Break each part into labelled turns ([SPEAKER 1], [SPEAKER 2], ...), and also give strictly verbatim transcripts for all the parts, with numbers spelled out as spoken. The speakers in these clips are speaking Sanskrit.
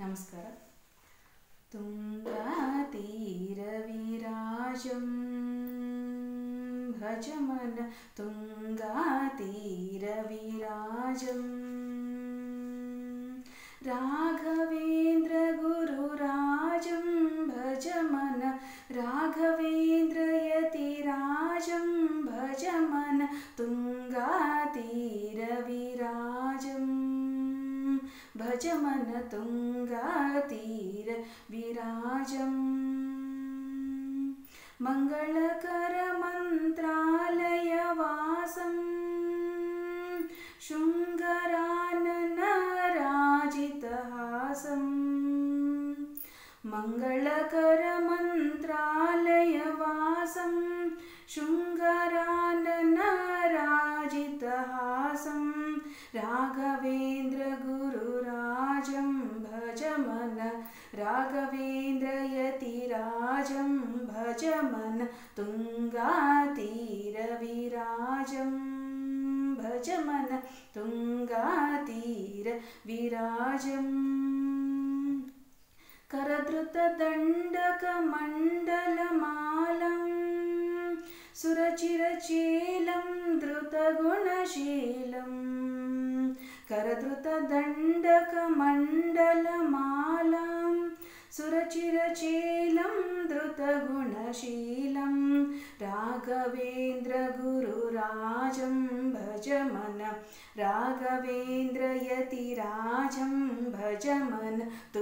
[SPEAKER 1] ನಮಸ್ಕಾರ. ತುಂಗಾತೀರವಿರಾಜಂ ಭಜಮನ ತುಂಗಾತೀರವಿರಾಜಂ ರಾಘವೇಂದ್ರ ಗುರುರಾಜಂ ಭಜಮನ ರಾಘವೇಂದ್ರಯತಿರಾಜಂ ಭಜಮನ ತುಂಗಾತೀರವಿರಾಜಂ ಭಜಮನ ತುಂಗಾತೀರವಿರಾಜಂ ಮಂಗಳಕರ ಮಂತ್ರಾಲಯವಾಸಂ ಶೃಂಗರಾನನರಾಜಿತಹಾಸಂ ಮಂಗಳಕರ ಮಂತ್ರಾಲಯವಾಸಂ ಶೃಂಗರಾನನರಾಜಿತಹಾಸಂ ರಾಘವೇಂದ್ರ ಗುರುರಾಜಂ ಭಜಮನ ರಾಘವೇಂದ್ರಯತಿರಾಜಂ ಭಜಮನ ತುಂಗಾತೀರವಿರಾಜಂ ಭಜಮನ ತುಂಗಾತೀರವಿರಾಜಂ करधृतदण्डकमण्डलमालं सुरचिरचेलं धृतगुणशीलं करधृतदण्डकमण्डलमालं सुरचिरचेलं धृतगुणशीलं राघवेन्द्रगुरुराजं भजमन राघवेन्द्रयतिराजं भजमन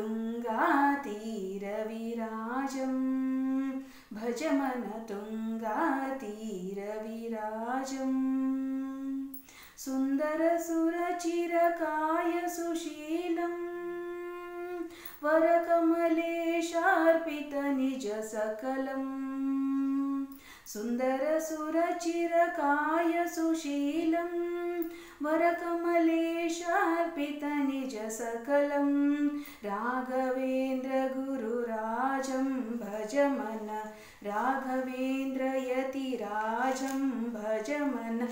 [SPEAKER 1] ತುಂಗಾತೀರವಿರಾಜಂ ಭಜಮನ ತುಂಗಾತೀರವಿರಾಜಂ ಸುಂದರ ಸುರಚಿರಕಾಯ ಸುಶೀಲಂ ವರಕಮಲೇಶಾರ್ಪಿತ ನಿಜ ಸಕಲಂ ಸುಂದರ ಸುರಚಿರಕಾಯ ಸುಶೀಲಂ ವರಕಮಲೇಶಾರ್ಪಿತ ನಿಜ ಸಕಲಂ ರಾಘವೇಂದ್ರ ಗುರುರಾಜಂ ಭಜಮನ ರಾಘವೇಂದ್ರಯತಿರಾಜಂ ಭಜಮನ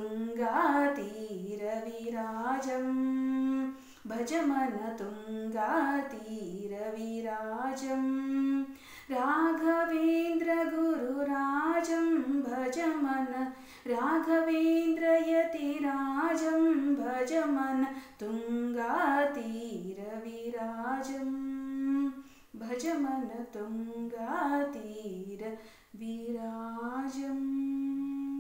[SPEAKER 1] ತುಂಗಾತೀರವಿರಾಜಂ ಭಜಮನ ತುಂಗಾತೀರವಿರಾಜಂ ರಾಘವೇಂದ್ರ ಗುರುರಾಜಂ ಭಜಮನ ರಾಘವೇಂದ್ರಯತಿರಾಜಂ ಭಜಮನ ತುಂಗಾತೀರವಿರಾಜಂ ಭಜಮನ ತುಂಗಾತೀರವಿರಾಜಂ.